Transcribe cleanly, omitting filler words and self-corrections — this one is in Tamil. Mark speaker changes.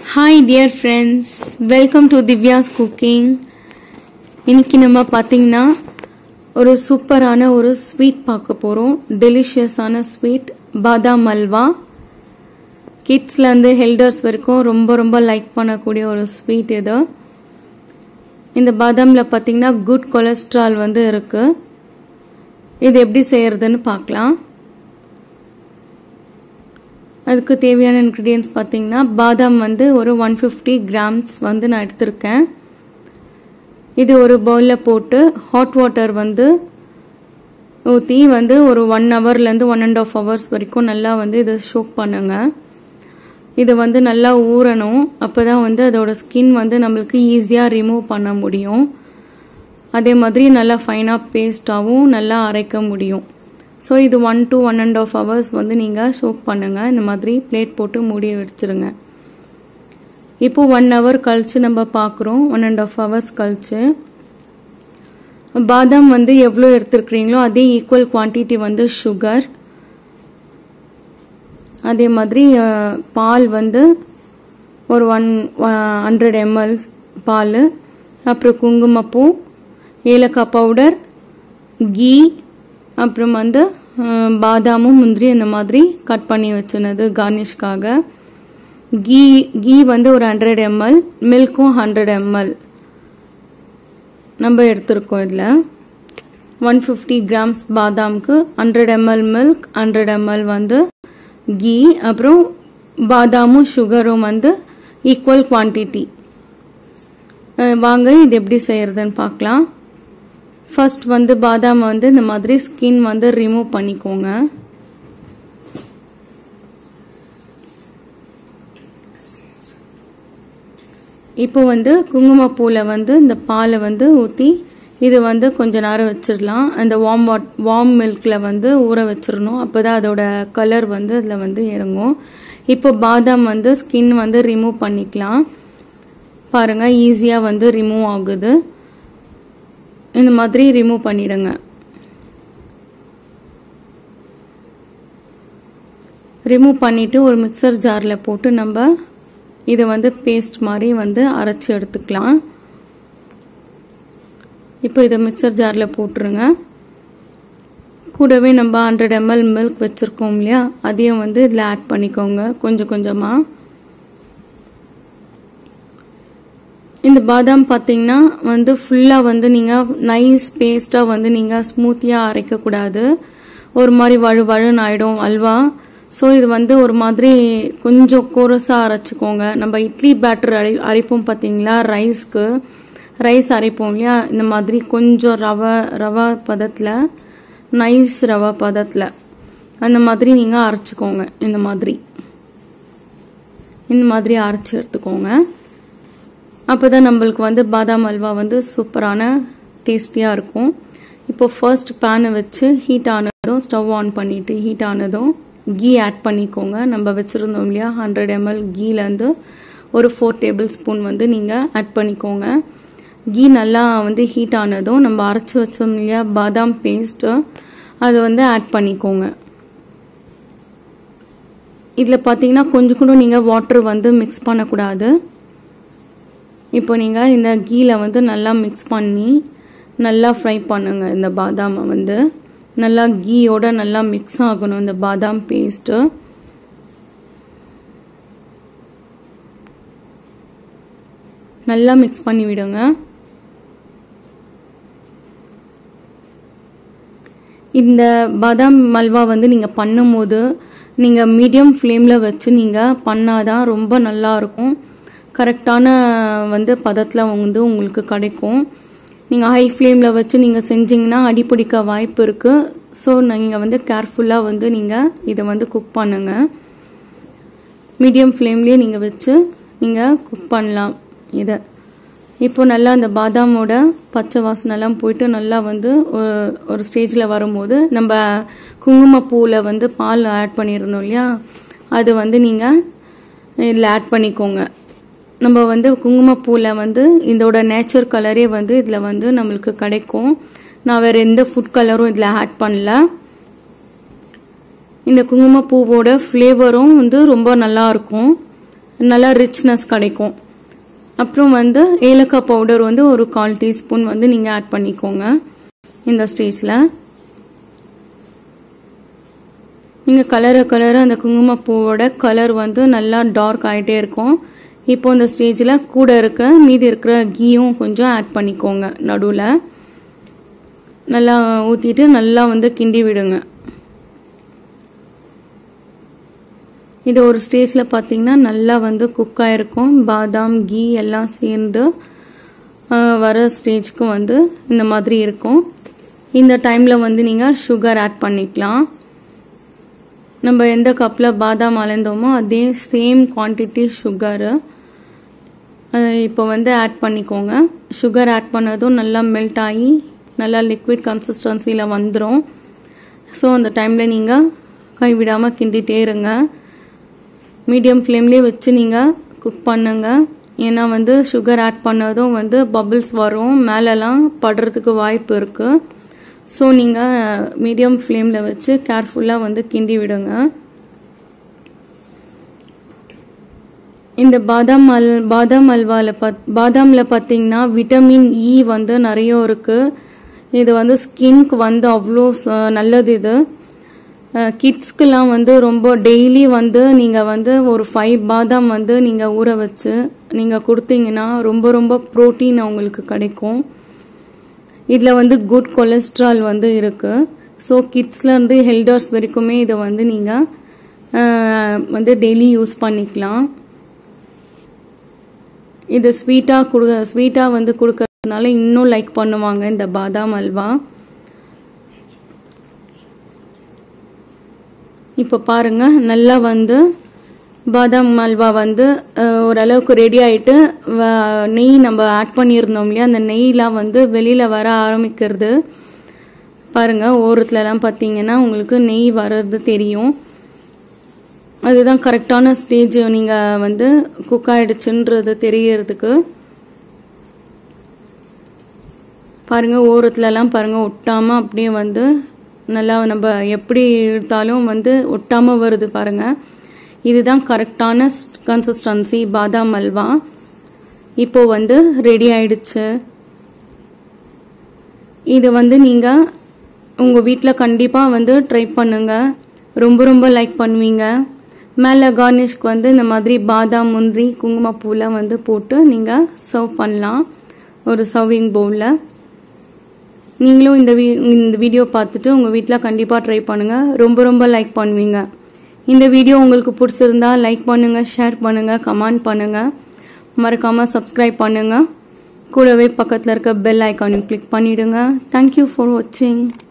Speaker 1: Hi dear friends, welcome to Divya's Cooking. இன்னைக்கு நம்ம பாத்தீங்கன்னா ஒரு சூப்பரான ஒரு ஸ்வீட் பார்க்க போறோம். டெலிஷியஸான ஸ்வீட் பாதாம் அல்வா. கிட்ஸ்ல இருந்து எல்டர்ஸ் வரைக்கும் ரொம்ப லைக் பண்ணக்கூடிய ஒரு ஸ்வீட் இது. இந்த பாதாம்ல பாத்தீங்கன்னா குட் கொலஸ்ட்ரால் வந்து இருக்கு. இது எப்படி செய்யறதுன்னு பார்க்கலாம். அதுக்கு தேவையான இன்கிரிடியன்ஸ் பாத்தீங்கன்னா பாதாம் வந்து ஒரு 150 கிராம்ஸ் வந்து நான் எடுத்திருக்கேன். இது ஒரு பவுல்ல போட்டு ஹாட் வாட்டர் வந்து ஊத்தி வந்து ஒரு 1 ஹவர்ல இருந்து 1.5 ஹவர்ஸ் வரைக்கும் நல்லா வந்து இதை சோக் பண்ணுங்க. இது வந்து நல்லா ஊறணும். அப்பதான் வந்து அதோட ஸ்கின் வந்து நம்மளுக்கு ஈஸியா ரிமூவ் பண்ண முடியும். அதே மாதிரி நல்லா ஃபைனா பேஸ்டாவும் நல்லா அரைக்க முடியும். ஸோ இது 1 to 1.5 ஹவர்ஸ் வந்து நீங்கள் சோக் பண்ணுங்க. இந்த மாதிரி பிளேட் போட்டு மூடி வச்சிருங்க. இப்போ 1 ஹவர் கழிச்சு நம்ம பார்க்குறோம். 1.5 ஹவர்ஸ் கழிச்சு பாதாம் வந்து எவ்வளோ எடுத்துருக்கிறீங்களோ அதே ஈக்குவல் குவான்டிட்டி வந்து சுகர், அதே மாதிரி பால் வந்து ஒரு 100 ml பால், அப்புறம் குங்குமப்பூ, ஏலக்காய் பவுடர், கீ, அப்புறம் வந்து பாதாமும் முந்திரி இந்த மாதிரி கட் பண்ணி வச்சுனது கார்னிஷ்காக. கீ வந்து ஒரு 100 ml, மில்க்கும் 100 ml நம்ம எடுத்திருக்கோம். இதில் 150 கிராம்ஸ் பாதாமுக்கு 100 ml மில்க், 100 ml வந்து கீ, அப்புறம் பாதாமும் சுகரும் வந்து ஈக்குவல் குவான்டிட்டி. வாங்க இது எப்படி செய்யறதுன்னு பார்க்கலாம். ஃபர்ஸ்ட் வந்து பாதாம் வந்து இந்த மாதிரி ஸ்கின் வந்து ரிமூவ் பண்ணிக்கோங்க. இப்போ வந்து குங்குமப்பூல வந்து இந்த பாலை வந்து ஊற்றி இது வந்து கொஞ்ச நேரம் வச்சிடலாம். அந்த வார்ம் மில்க்ல வந்து ஊற வச்சிடணும். அப்போதான் அதோட கலர் வந்து அதில் வந்து இறங்கும். இப்போ பாதாம் வந்து ஸ்கின் வந்து ரிமூவ் பண்ணிக்கலாம். பாருங்க ஈஸியாக வந்து ரிமூவ் ஆகுது. இந்த மாதிரி ரிமூவ் பண்ணிடுங்க. ரிமூவ் பண்ணிட்டு ஒரு மிக்சர் ஜார்ல போட்டு நம்ம இதை வந்து பேஸ்ட் மாதிரி வந்து அரைச்சி எடுத்துக்கலாம். இப்போ இதை மிக்சர் ஜார்ல போட்டுருங்க. கூடவே நம்ம 100 ml மில்க் வச்சிருக்கோம் இல்லையா, அதையும் வந்து இதில் ஆட் பண்ணிக்கோங்க கொஞ்சம் கொஞ்சமா. இந்த பாதாம் பார்த்தீங்கன்னா வந்து ஃபுல்லாக வந்து நீங்கள் நைஸ் பேஸ்டாக வந்து நீங்கள் ஸ்மூத்தியாக அரைக்கக்கூடாது. ஒரு மாதிரி வழுன்னு ஆகிடும் அல்வா. ஸோ இது வந்து ஒரு மாதிரி கொஞ்சம் கோரஸாக அரைச்சிக்கோங்க. நம்ம இட்லி பேட்டர் அரைப்போம் பார்த்தீங்களா, ரைஸ் அரைப்போம் இல்லையா, இந்த மாதிரி கொஞ்சம் ரவா பதத்தில், நைஸ் ரவா பதத்தில் அந்த மாதிரி நீங்கள் அரைச்சிக்கோங்க. இந்த மாதிரி அரைச்சி எடுத்துக்கோங்க. அப்போதான் நம்மளுக்கு வந்து பாதாம் அல்வா வந்து சூப்பரான டேஸ்டியாக இருக்கும். இப்போ ஃபர்ஸ்ட் பேனை வச்சு ஹீட் ஆனதும் ஸ்டவ் ஆன் பண்ணிட்டு ஹீட் ஆனதும் கீ ஆட் பண்ணிக்கோங்க. நம்ம வச்சுருந்தோம் இல்லையா 100 ml கீலேருந்து ஒரு 4 டேபிள் ஸ்பூன் வந்து நீங்கள் ஆட் பண்ணிக்கோங்க. கீ நல்லா வந்து ஹீட் ஆனதும் நம்ம அரைச்சி வச்சோம் இல்லையா பாதாம் பேஸ்ட்டு, அதை வந்து ஆட் பண்ணிக்கோங்க. இதில் பார்த்தீங்கன்னா கொஞ்சம் கூட நீங்கள் வாட்டர் வந்து மிக்ஸ் பண்ணக்கூடாது. இப்போ நீங்கள் இந்த கீல வந்து நல்லா மிக்ஸ் பண்ணி நல்லா ஃப்ரை பண்ணுங்க. இந்த பாதாமை வந்து நல்லா கீயோட நல்லா மிக்ஸ் ஆகணும் இந்த பாதாம் பேஸ்ட்டு. நல்லா மிக்ஸ் பண்ணி விடுங்க. இந்த பாதாம் அல்வா வந்து நீங்கள் பண்ணும்போது நீங்கள் மீடியம் ஃப்ளேமில் வச்சு நீங்கள் பண்ணாதான் ரொம்ப நல்லா இருக்கும். கரெக்டான வந்து பதத்தில் வந்து உங்களுக்கு கிடைக்கும். நீங்கள் ஹை ஃப்ளேமில் வச்சு நீங்கள் செஞ்சீங்கன்னா அடிப்பிடிக்க வாய்ப்பு இருக்குது. ஸோ நீங்கள் வந்து கேர்ஃபுல்லாக வந்து நீங்கள் இதை வந்து குக் பண்ணுங்க. மீடியம் ஃப்ளேம்லேயே நீங்கள் வச்சு நீங்கள் குக் பண்ணலாம் இதை. இப்போ நல்லா அந்த பாதாமோட பச்சை வாசனைலாம் போயிட்டு நல்லா வந்து ஒரு ஸ்டேஜில் வரும்போது நம்ம குங்குமப்பூவில் வந்து பால் ஆட் பண்ணியிருந்தோம் இல்லையா, அது வந்து நீங்கள் இதில் ஆட் பண்ணிக்கோங்க. நம்ம வந்து குங்குமப்பூவில் வந்து இதோட நேச்சர் கலரே வந்து இதில் வந்து நம்மளுக்கு கிடைக்கும். நான் வேறு எந்த ஃபுட் கலரும் இதில் ஆட் பண்ணல. இந்த குங்குமப்பூவோட ஃப்ளேவரும் வந்து ரொம்ப நல்லா இருக்கும். நல்லா ரிச்னஸ் கிடைக்கும். அப்புறம் வந்து ஏலக்காய் பவுடர் வந்து ஒரு 1/4 டீஸ்பூன் வந்து நீங்கள் ஆட் பண்ணிக்கோங்க. இந்த ஸ்டேஜில் நீங்கள் கலர அந்த குங்குமப்பூவோட கலர் வந்து நல்லா டார்க் ஆகிட்டே இருக்கும். இப்போ இந்த ஸ்டேஜில் கூட மீதி இருக்கிற கீயும் கொஞ்சம் ஆட் பண்ணிக்கோங்க. நடுவில் நல்லா ஊற்றிட்டு நல்லா வந்து கிண்டி விடுங்க. இது ஒரு ஸ்டேஜில் பார்த்தீங்கன்னா நல்லா வந்து குக் ஆகிருக்கும். பாதாம் கீ எல்லாம் சேர்ந்து வர ஸ்டேஜ்க்கு வந்து இந்த மாதிரி இருக்கும். இந்த டைமில் வந்து நீங்கள் சுகர் ஆட் பண்ணிக்கலாம். நம்ம எந்த கப்பில் பாதாம் அளந்தோமோ அதே சேம் குவான்டிட்டி சுகரு இப்போ வந்து ஆட் பண்ணிக்கோங்க. சுகர் ஆட் பண்ணதும் நல்லா மெல்ட் ஆகி நல்லா லிக்விட் கன்சிஸ்டன்சியில் வந்துடும். ஸோ அந்த டைமில் நீங்கள் கைவிடாமல் கிண்டிகிட்டே இருங்க. மீடியம் ஃப்ளேம்லேயே வச்சு நீங்கள் குக் பண்ணுங்க. ஏன்னா வந்து சுகர் ஆட் பண்ணதும் வந்து பபிள்ஸ் வரும், மேலெல்லாம் படுறதுக்கு வாய்ப்பு இருக்குது. ஸோ நீங்கள் மீடியம் ஃப்ளேமில் வச்சு கேர்ஃபுல்லாக வந்து கிண்டி விடுங்க. இந்த பாதாம் அல்வாவில் பாதாமில் பார்த்தீங்கன்னா விட்டமின் இ வந்து நிறைய இருக்குது. இது வந்து ஸ்கின்க்கு வந்து அவ்வளோ நல்லது. இது கிட்ஸ்க்கெலாம் வந்து ரொம்ப டெய்லி வந்து நீங்கள் வந்து ஒரு 5 பாதாம் வந்து நீங்கள் ஊற வச்சு நீங்கள் கொடுத்தீங்கன்னா ரொம்ப ரொம்ப ப்ரோட்டீன் அவங்களுக்கு கிடைக்கும். இதில் வந்து குட் கொலஸ்ட்ரால் வந்து இருக்குது. ஸோ கிட்ஸ்லேருந்து ஹெல்டர்ஸ் வரைக்குமே இதை வந்து நீங்கள் வந்து டெய்லி யூஸ் பண்ணிக்கலாம். இது ஸ்வீட்டாக வந்து கொடுக்கறதுனால இன்னும் லைக் பண்ணுவாங்க இந்த பாதாம் அல்வா. இப்போ பாருங்க நல்லா வந்து பாதாம் அல்வா வந்து ஓரளவுக்கு ரெடி ஆகிட்டு நெய் நம்ம ஆட் பண்ணியிருந்தோம் இல்லையா, அந்த நெய்லாம் வந்து வெளியில் வர ஆரம்பிக்கிறது. பாருங்க ஓரத்துலலாம் பார்த்தீங்கன்னா உங்களுக்கு நெய் வர்றது தெரியும். அதுதான் கரெக்டான ஸ்டேஜ் நீங்கள் வந்து குக் ஆகிடுச்சுன்றது தெரியறதுக்கு. பாருங்க ஓரத்துலலாம் பாருங்க ஒட்டாமல் அப்படியே வந்து நல்லா நம்ம எப்படி எடுத்தாலும் வந்து ஒட்டாமல் வருது பாருங்க. இதுதான் கரெக்டான கன்சிஸ்டன்சி பாதாம் அல்வா. இப்போ வந்து ரெடி ஆயிடுச்சு. இது வந்து நீங்கள் உங்கள் வீட்டில் கண்டிப்பாக வந்து ட்ரை பண்ணுங்க. ரொம்ப ரொம்ப லைக் பண்ணுவீங்க. மேலே கார்னிஷ்க்கு வந்து இந்த மாதிரி பாதாம் முந்திரி குங்குமப்பூலாம் வந்து போட்டு நீங்கள் சர்வ் பண்ணலாம் ஒரு சர்விங் பவுலில். நீங்களும் இந்த வீடியோ பார்த்துட்டு உங்கள் வீட்டில் கண்டிப்பாக ட்ரை பண்ணுங்கள். ரொம்ப ரொம்ப லைக் பண்ணுவீங்க. இந்த வீடியோ உங்களுக்கு பிடிச்சிருந்தா லைக் பண்ணுங்கள், ஷேர் பண்ணுங்கள், கமெண்ட் பண்ணுங்கள். மறக்காமல் சப்ஸ்கிரைப் பண்ணுங்கள். கூடவே பக்கத்தில் இருக்க பெல் ஐக்கானையும் கிளிக் பண்ணிவிடுங்க. தேங்க்யூ ஃபார் வாட்சிங்.